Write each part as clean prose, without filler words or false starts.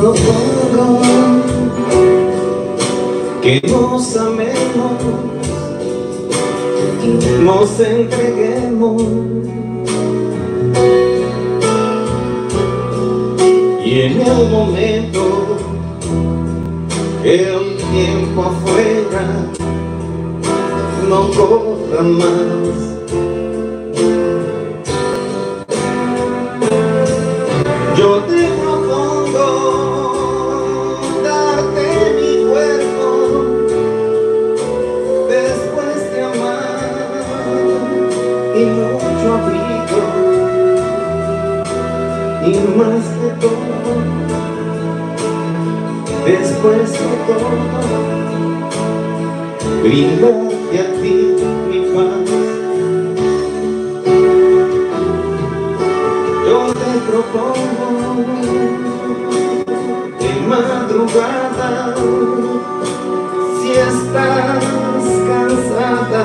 propongo que nos amemos, nos entreguemos y en el momento el tiempo afuera no corra más. Yo te propongo darte mi cuerpo después de amar y mucho abrigo y más que todo, después de todo, brindarte a ti mi paz. Yo te propongo de madrugada, si estás cansada,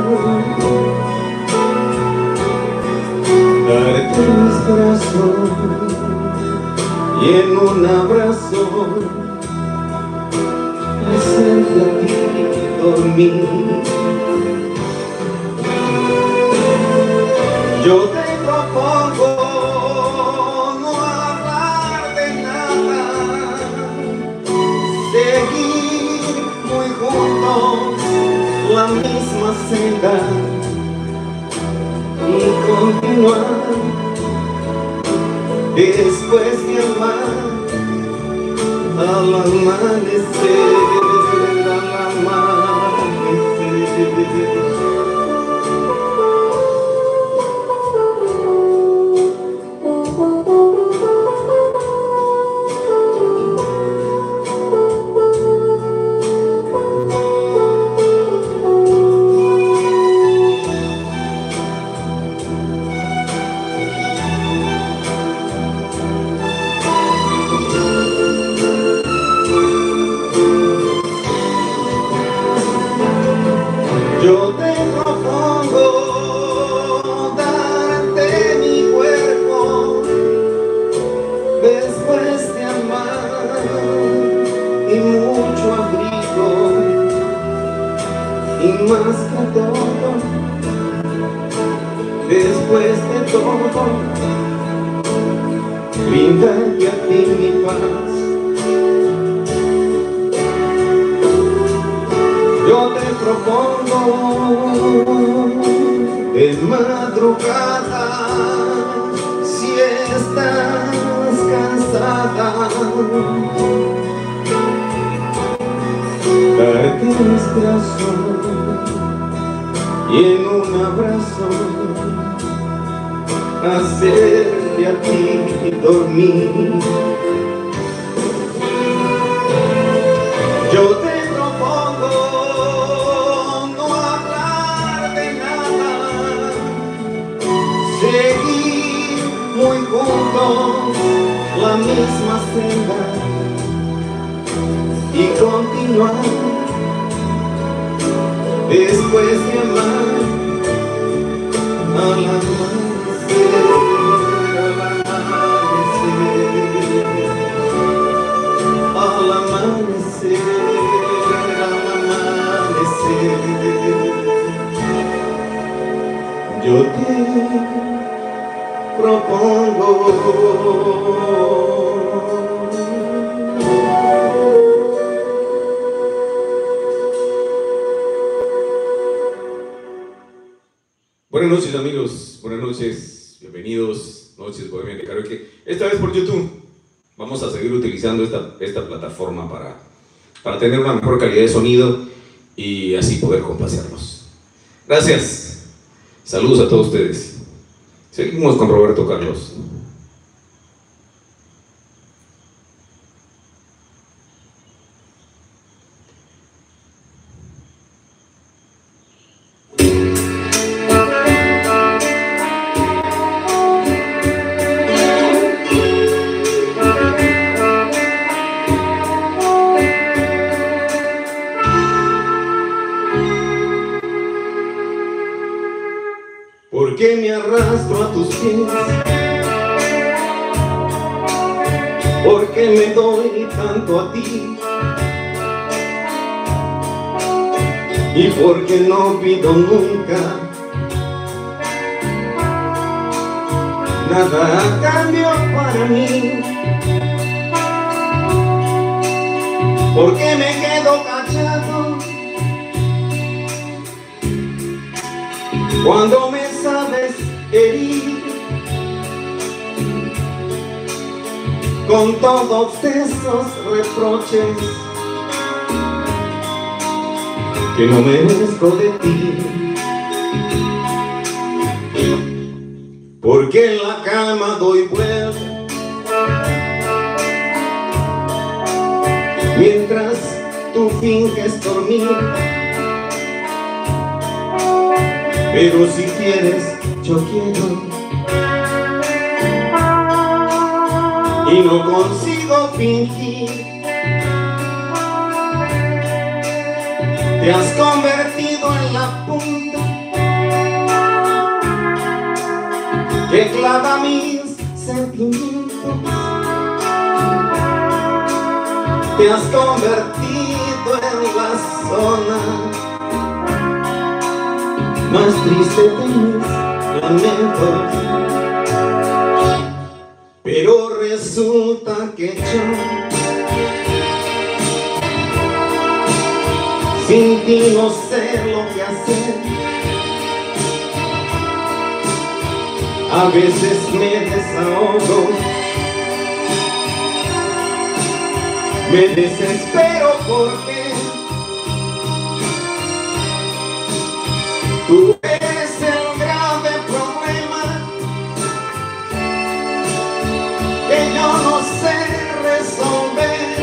darte mis brazos y en un abrazo hacerte a ti dormir. Yo te propongo no hablar de nada, seguir muy juntos la misma senda y continuar después de amar al amanecer, al amanecer. Yo te propongo darte mi cuerpo después de amar y mucho abrigo y más que todo, después de todo, brindarte a ti mi paz. Yo te propongo de madrugada, si estás cansada, darte mis brazos y en un abrazo hacerte a ti dormir. Yo te propongo no hablar de nada, seguir muy juntos la misma senda y continuar después de amar al amanecer, al amanecer, al amanecer. Yo te propongo buenas noches amigos, buenas noches, bienvenidos, Noches Bohemias de Karaoke, esta vez por YouTube. Vamos a seguir utilizando esta plataforma para tener una mejor calidad de sonido y así poder complacerlos. Gracias, saludos a todos ustedes. Seguimos con Roberto Carlos. ¿Por qué me arrastro a tus pies? porque me doy tanto a ti y porque no pido nunca nada a cambio para mí, porque me quedo callado cuando me sabes herir con todos esos reproches que no merezco de ti, porque en la cama doy vuelta mientras tú finges dormir. Pero si quieres, yo quiero, y no consigo fingir. Te has convertido en la punta que clava mis sentimientos. Te has convertido en la zona más triste de mis lamentos. Pero resulta que yo sin ti no sé lo que hacer. A veces me desahogo, me desespero porque tú eres el grave problema que yo no sé resolver,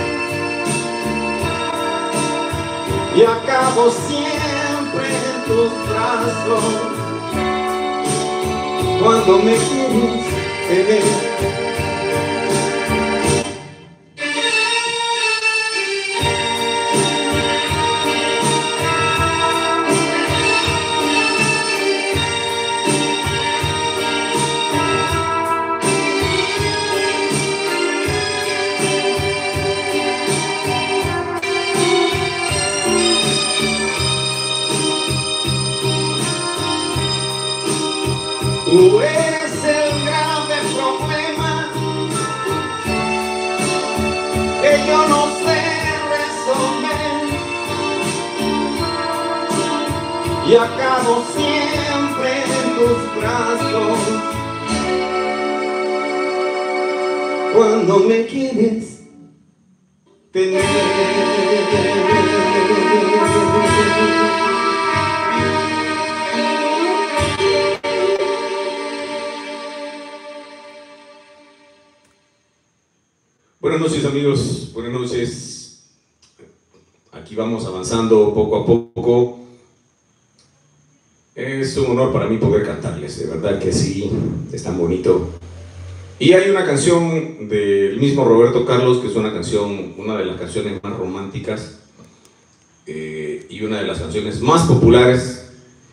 y acabo siempre en tus brazos cuando me quieres tener. Tú eres el grave problema que yo no sé resolver, y acabo siempre en tus brazos cuando me quieres tener. Buenas noches, amigos, buenas noches. Aquí vamos avanzando poco a poco. Es un honor para mí poder cantarles, de verdad que sí, es tan bonito. Y hay una canción del mismo Roberto Carlos, que es una de las canciones más románticas y una de las canciones más populares,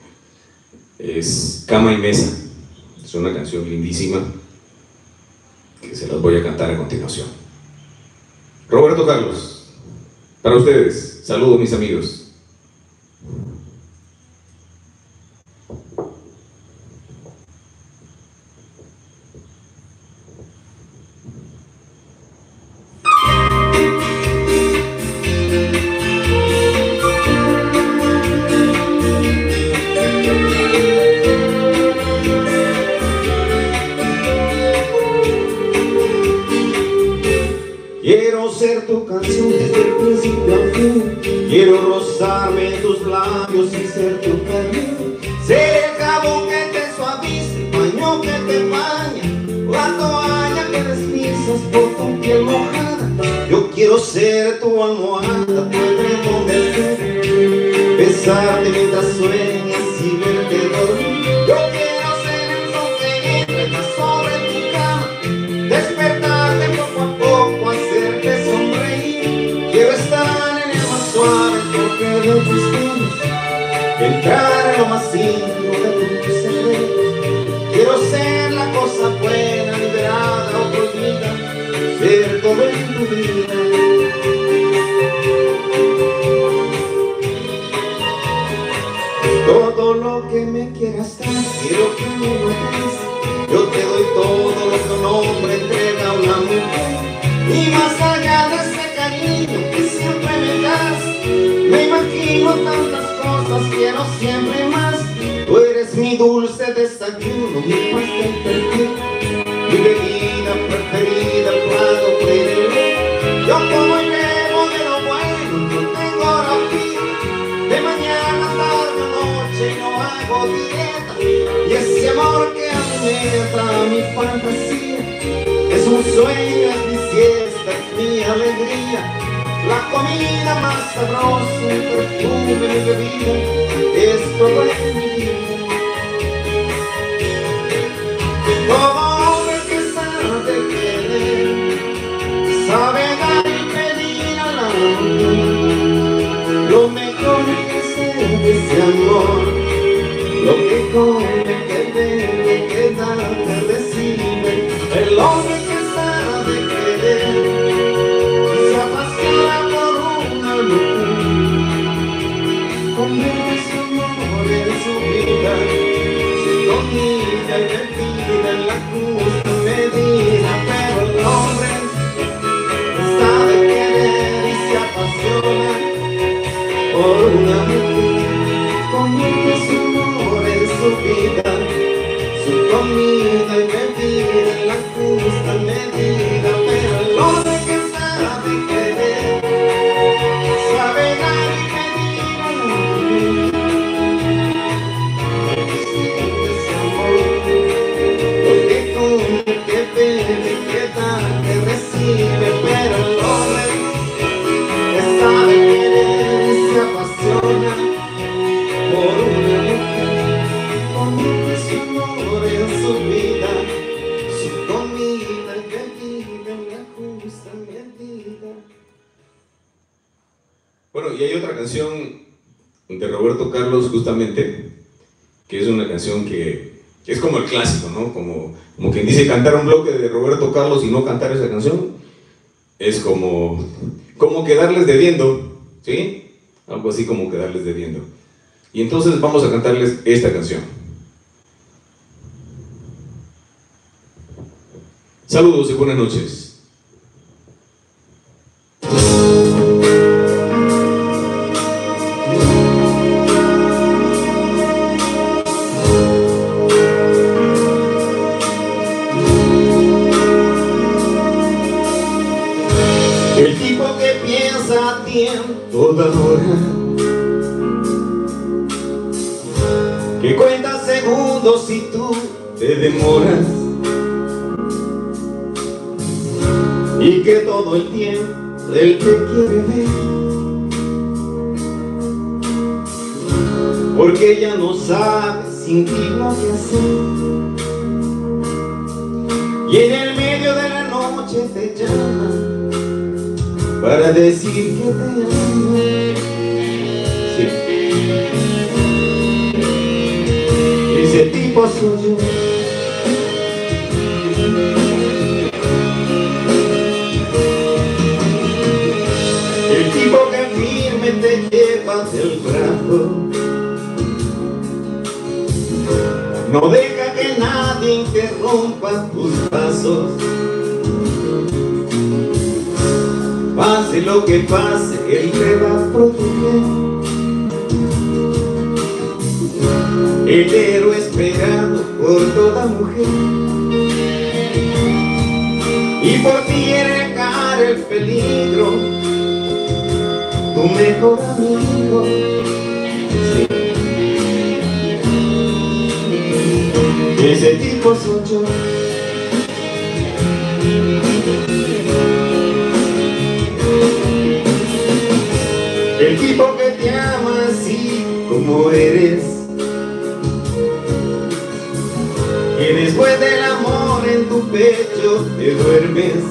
es Cama y Mesa. Es una canción lindísima que se las voy a cantar a continuación. Roberto Carlos, para ustedes, saludos mis amigos. Quiero ser tu canción desde el principio al fin. Quiero rozarme en tus labios y ser tu carne. Ser el jabón que te suavice, el paño que te baña, la toalla que deslizas por tu piel mojada. Yo quiero ser tu almohada, tu edredón del ser, besarte mientras sueñas y verte dormir. Yo quiero ser el sol que entra sobre tu cama, despertarte poco a poco, hacerte sonreír. Quiero estar en el más suave toque de tus dedos, entrar en lo más íntimo de tus secretos. Quiero ser la cosa buena, liberada o prohibida, ser todo Todo lo que me quieras dar, quiero que me lo des. Yo te doy todo lo que un hombre entrega a una mujer. Y más allá de ese cariño que siempre me das, me imagino tantas cosas, quiero siempre más. Tú eres mi dulce desayuno, mi pastel perfecto, mi bebida preferida, plato predilecto. Yo como y bebo de lo bueno, no tengo hora fija, de mañana, tarde o noche no hago dieta. Y ese amor que a mí me trae mi fantasía es un sueño, es mi siesta, es mi alegría. La comida más sabrosa, el perfume, mi bebida, es todo en mi vida. Todo hombre que sabe querer, sabe dar y pedir a la mujer lo mejor que se de ese amor, lo que come, que bebe, que da, que recibe. El hombre que sabe querer y se apasiona por una mujer, convierte su amor en su vida, su comida y bebida en la justa medida. Pero el hombre que sabe querer y se apasiona por una mujer, convierte su amor en su vida, su comida y bebida en la justa medida. Pero el hombre que sabe querer, sabe dar y pedir a la mujer, siente ese amor, lo que come, que bebe, que da, que recibe. Pero el hombre que sabe querer y se apasiona por una mujer, convierte su amor en su vida, su comida y bebida en la justa medida. Bueno, y hay otra canción de Roberto Carlos justamente, que es una canción que es como el clásico, ¿no? Como quien dice, cantar un bloque de Roberto Carlos y no cantar esa canción es como quedarles debiendo, ¿sí? Algo así como quedarles debiendo. Y entonces vamos a cantarles esta canción. Saludos y buenas noches. El tipo que piensa a ti en toda hora, que cuenta segundos si tú te demoras, y que todo el tiempo él te quiere ver, porque ella no sabe sin ti lo que hacer, y en el medio de la noche te llama para decir que te amo. Sí. Ese tipo soy yo. El tipo que firme te lleva del brazo, no deja que nadie interrumpa tus pasos. Pase lo que pase, él te va a proteger. El héroe esperado por toda mujer, y por ti erejar el peligro, tu mejor amigo. Sí. Ese tipo soy yo. El tipo que te ama así como eres, que después del amor en tu pecho te duermes,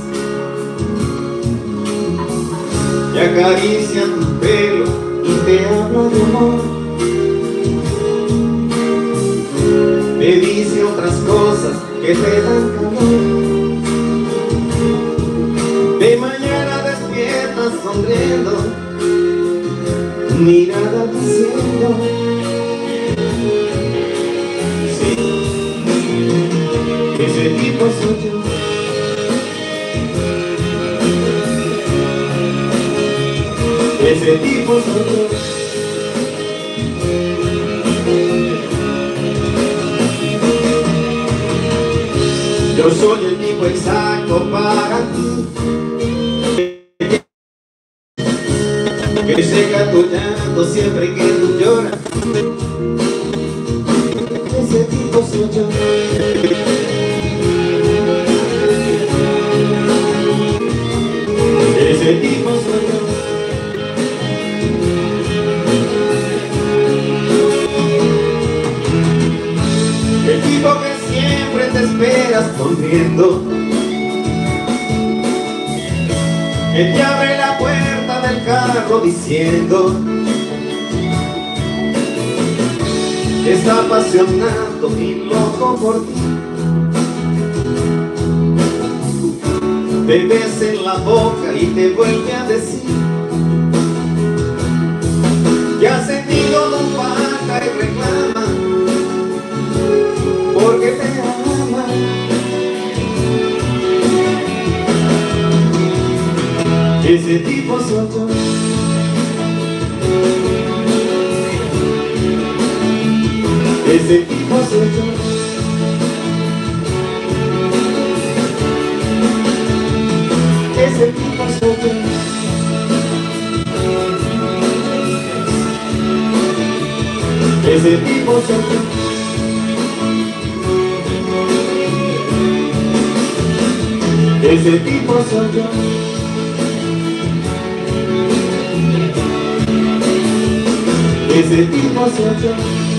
y acaricia tu pelo y te habla de amor, te dice otras cosas que te dan calor. De mañana despiertas sonriendo, mirada diciendo tipo soy yo. Ese tipo soy yo. Yo soy el tipo exacto para ti, que seca tu llanto siempre que tú lloras. Ese tipo soy yo. Ese tipo soy yo. El tipo que siempre te esperas sonriendo, que te abre la puerta del carro diciendo que está apasionado y loco por ti. Te besa en la boca y te vuelve a decir que ha sentido tu falta y reclama porque te ama. Ese tipo soy yo. Ese tipo soy yo. Ese tipo soy yo. Ese tipo soy yo. Ese tipo soy yo. Ese tipo soy yo.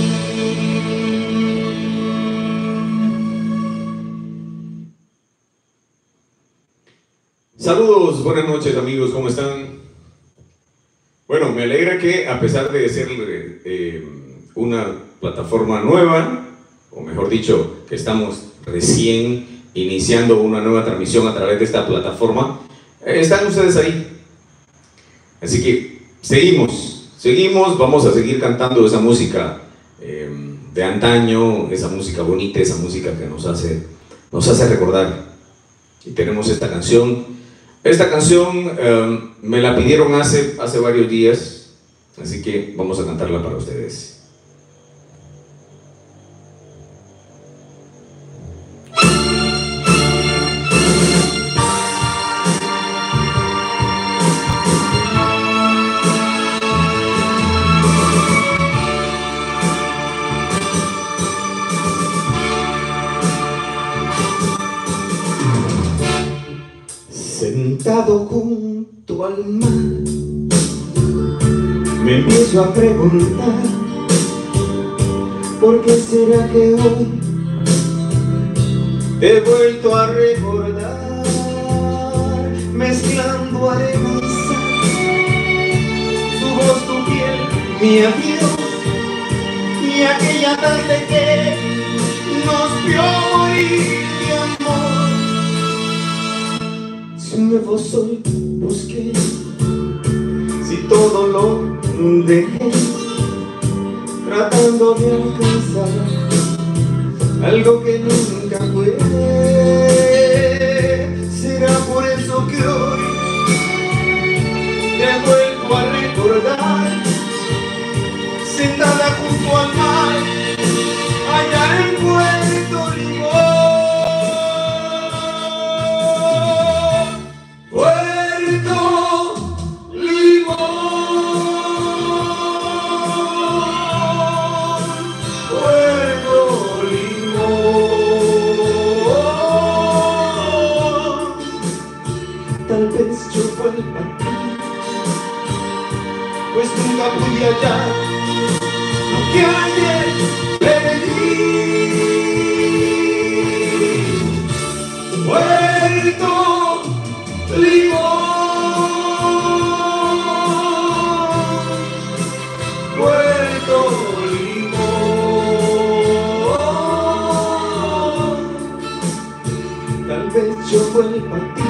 Saludos, buenas noches amigos, ¿cómo están? Bueno, me alegra que a pesar de ser una plataforma nueva, o mejor dicho, que estamos recién iniciando una nueva transmisión a través de esta plataforma, están ustedes ahí. Así que seguimos, vamos a seguir cantando esa música de antaño, esa música bonita, esa música que nos hace recordar. Y tenemos esta canción. Esta canción me la pidieron hace varios días, así que vamos a cantarla para ustedes. Sentado junto al mar, me empiezo a preguntar ¿por qué será que hoy te he vuelto a recordar? Mezclando arena y sal, su voz, tu piel, mi adiós, y aquella tarde que nos vio morir de amor. Si un nuevo sol busqué, si todo lo dejé, tratando de alcanzar algo que nunca fue. Será por eso que hoy te he vuelto a recordar, sentada junto al mar, allá en Puerto Limón. Tal vez yo vuelva a ti, pues nunca pude hallar lo que ayer perdí. Puerto Limón, Puerto Limón. Tal vez yo vuelva a ti,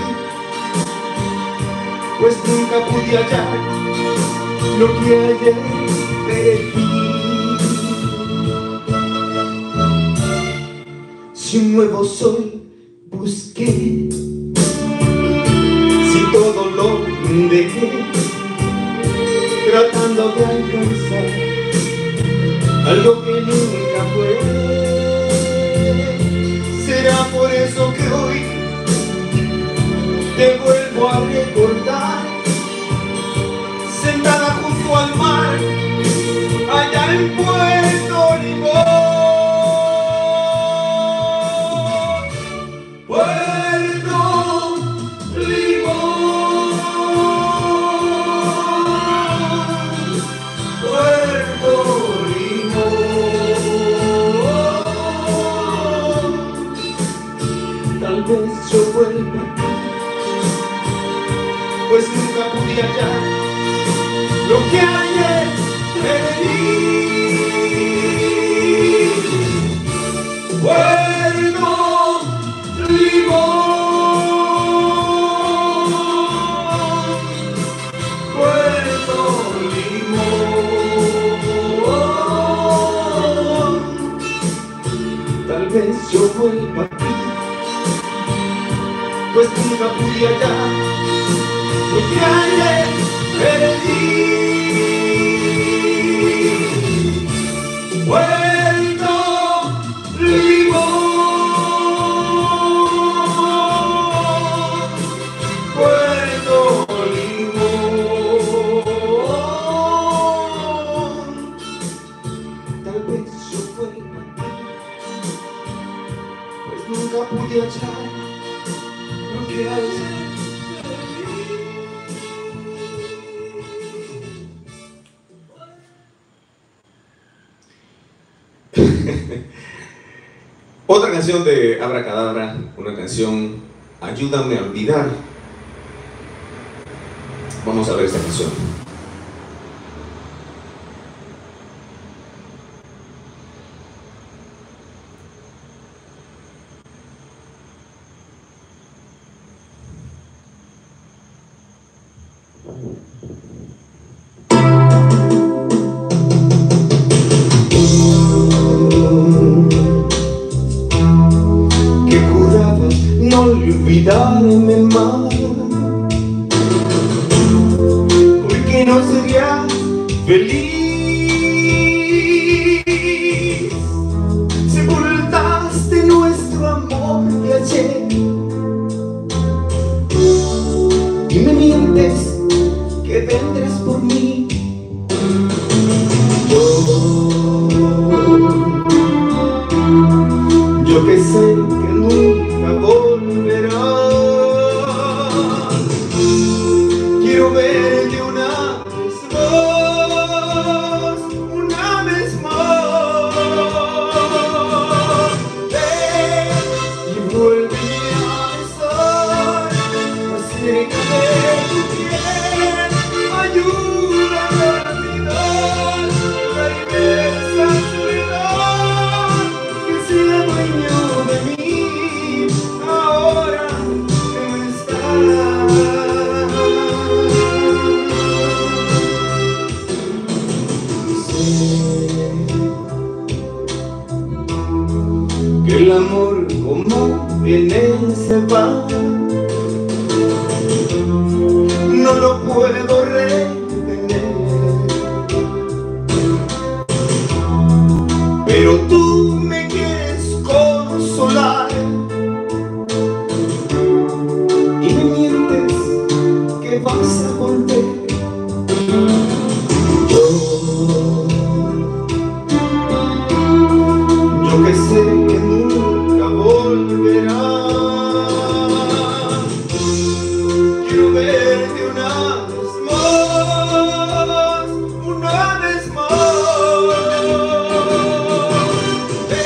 pues nunca pude hallar lo que ayer perdí. Si un nuevo sol busqué, si todo lo dejé, tratando de alcanzar algo que nunca fue. Será por eso que hoy te vuelvo a recordar, sentada junto al mar, allá en Puerto Limón. Puerto Limón, Puerto Limón. Tal vez yo vuelva, pues nunca pude hallar lo que ayer perdí. Puerto Limón, Puerto Limón. Tal vez yo vuelva aquí, pues nunca pude hallar lo que ayer perdí. Puerto Limón, Puerto Limón. Tal vez yo vuelva, pues nunca pude hallar lo que ayer. Otra canción de Abracadabra, una canción Ayúdame a olvidar. Vamos a ver esta canción. No olvidarme más, porque no serías feliz. Sepultaste nuestro amor de ayer y me mientes que vendrás por mí. Yo que sé que nunca volverás, quiero verte una vez más. Ven y vuélveme a besar, acércame tu piel, ayúdame a olvidar la inmensa soledad que se adueñó de mí. Ahora que no estás, sé que el amor como viene se va, no lo puedo retener, pero tú me quieres consolar y me mientes que vas a volver. Yo que sé que nunca volverás, quiero verte una vez más, una vez más.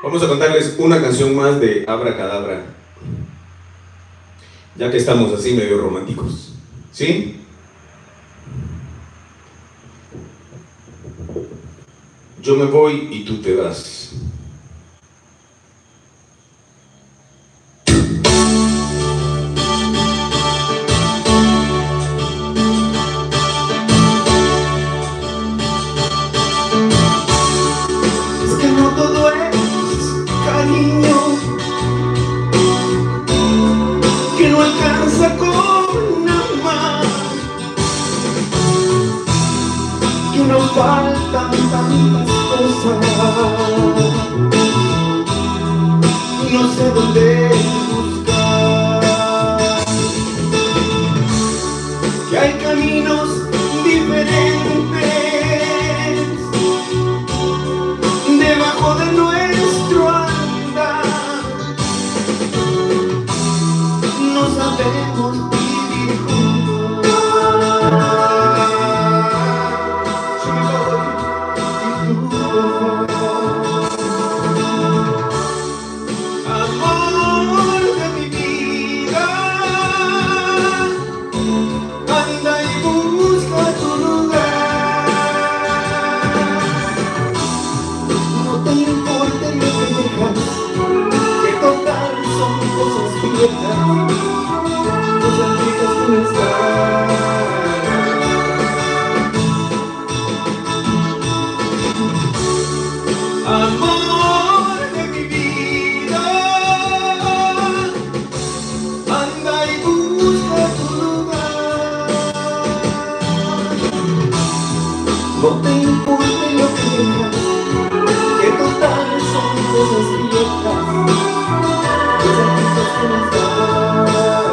Vamos a cantarles una canción más de Abracadabra, ya que estamos así medio románticos, ¿sí? Yo me voy y tú te vas. Es que no todo es cariño, que no alcanza con amar, que nos faltan tantas cosas y no sé dónde buscar, que hay caminos diferentes debajo de nuestro andar, no sabemos vivir juntos. Yo me voy y tú te vas. Amor de mi vida, anda y busca tu lugar. No te importe lo que dejas, que total son cosas viejas, cosas viejas que no están. Amor de mi vida, anda y busca tu lugar. No te importe lo que dejas, que total son cosas viejas, cosas viejas que no están.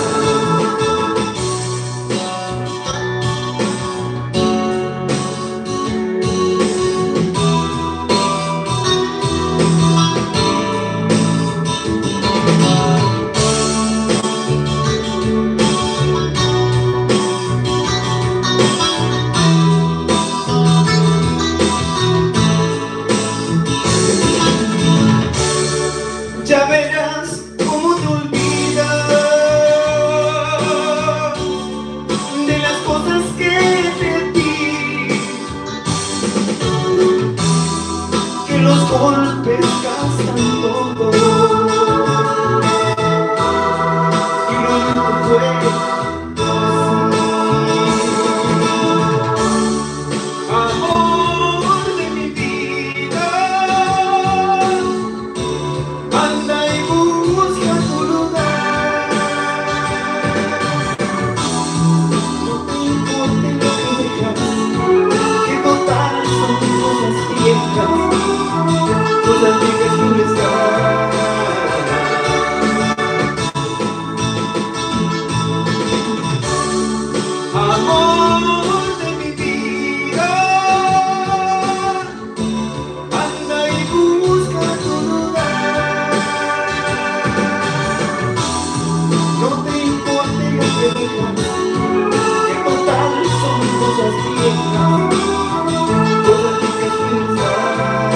Ya verás cómo te olvidas de las cosas que te di, que los golpes gastan todo y no fue así. Amor de mi vida, anda y busca tu lugar. No te importe lo que dejas, que total son cosas viejas, cosas viejas que no están. Amor de mi vida, anda y busca tu lugar. No te importe lo que dejas, que total son cosas viejas, cosas viejas que no están.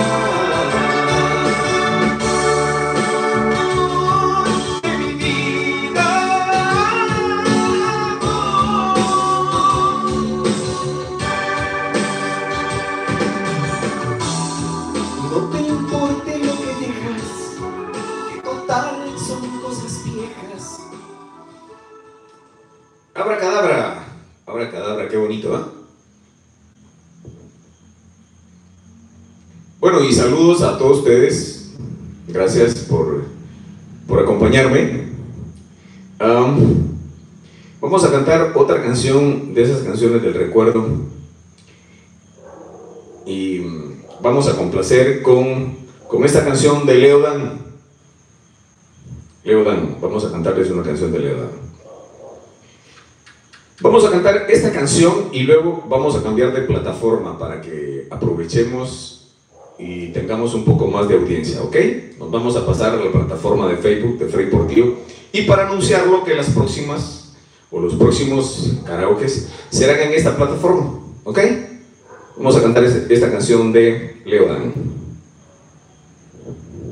Amor de mi vida, no te importe lo que dejas, que total son cosas viejas. Abracadabra, abracadabra, qué bonito, ¿eh? Bueno, y saludos a todos ustedes. Gracias por acompañarme. Vamos a cantar otra canción de esas canciones del recuerdo. Y vamos a complacer con esta canción de Leodan. Leodan, vamos a cantarles una canción de Leodan. Vamos a cantar esta canción y luego vamos a cambiar de plataforma para que aprovechemos y tengamos un poco más de audiencia, ¿ok? Nos vamos a pasar a la plataforma de Facebook de Frei Portillo y para anunciarlo que las próximas o los próximos karaokes serán en esta plataforma, ¿ok? Vamos a cantar esta canción de Leodan.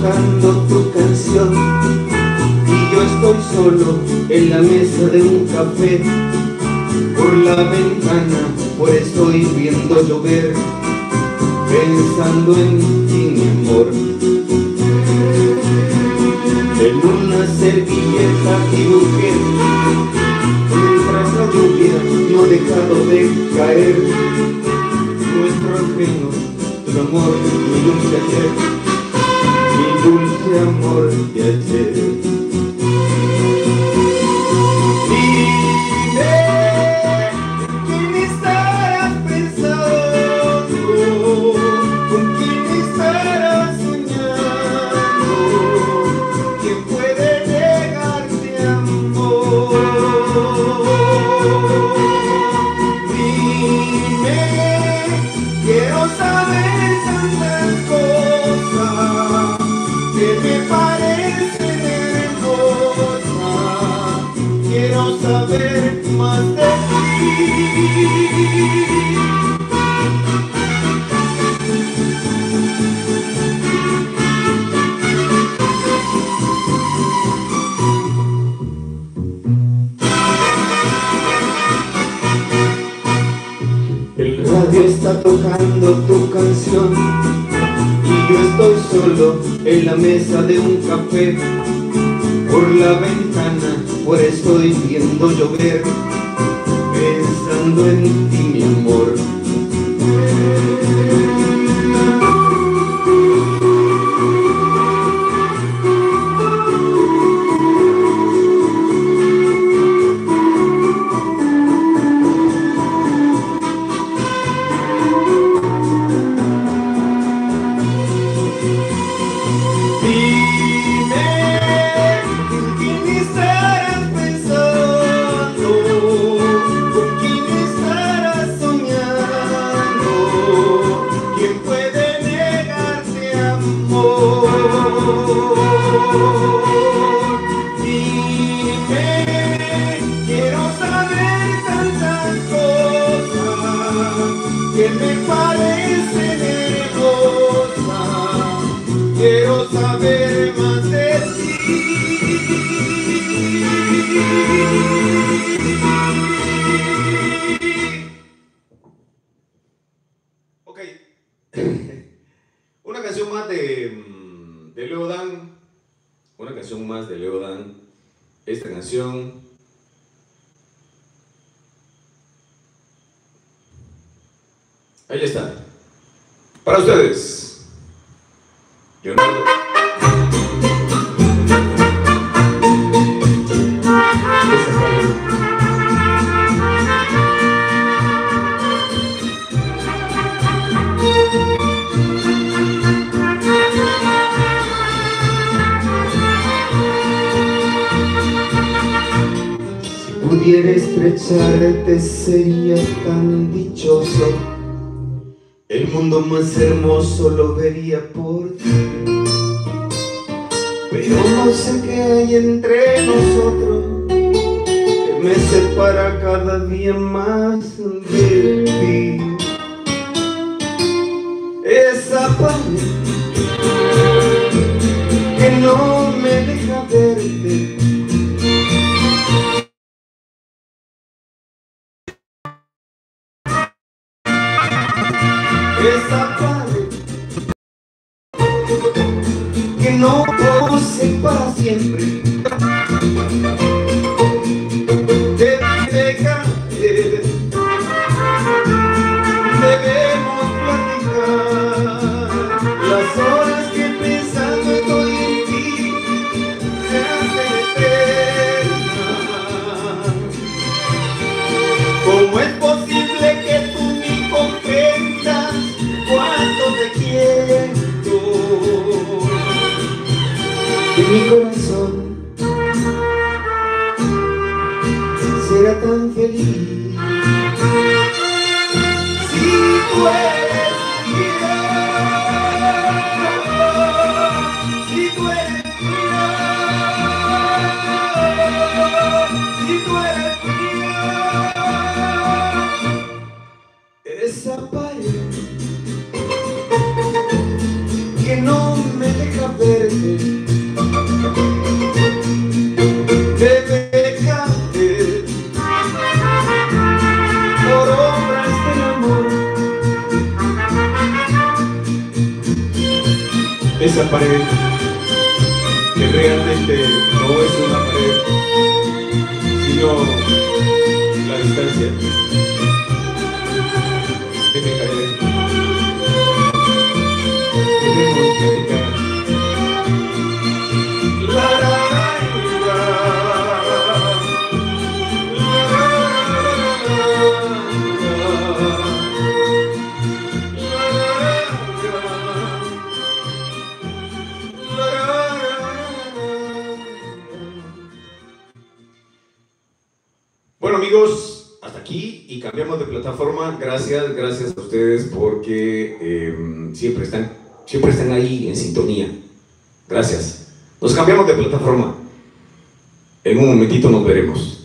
tocando tu canción y yo estoy solo en la mesa de un café. Por la ventana, pues estoy viendo llover, pensando en ti, mi amor. En una servilleta dibujé, mientras la lluvia no ha dejado de caer, nuestro ajeno, tu amor, mi dulce ayer, mi dulce amor de ayer. Saber más de ti. El radio está tocando tu canción y yo estoy solo en la mesa de un café. Por la ventana, pues estoy viendo llover, pensando en ti, mi amor. Que me parecen hermosas, quiero saber más de ti. Ok, una canción más de Leo Dan, una canción más de Leo Dan. Esta canción ahí está. Para ustedes, Leonardo. Si pudiera estrecharte sería tan dichoso. El mundo más hermoso lo vería por ti. Pero no sé qué hay entre nosotros que me separa cada día más de ti. Esa pared que no me deja verte, esa pared que no posee para siempre, debe caer, debemos platicar las horas que pensando estoy en ti se hacen eternas. ¿Cómo es posible que tú ni comprendas cuánto te quiero? Que mi corazón será tan feliz si tú eres mía, si tú eres mía, si tú eres mía. Esa pared que no me deja ver pared, que realmente no es una pared, sino la distancia. Deje caer. Debemos platicar. Bueno, amigos, hasta aquí y cambiamos de plataforma. Gracias a ustedes porque siempre están ahí en sintonía. Gracias. Nos cambiamos de plataforma. En un momentito nos veremos.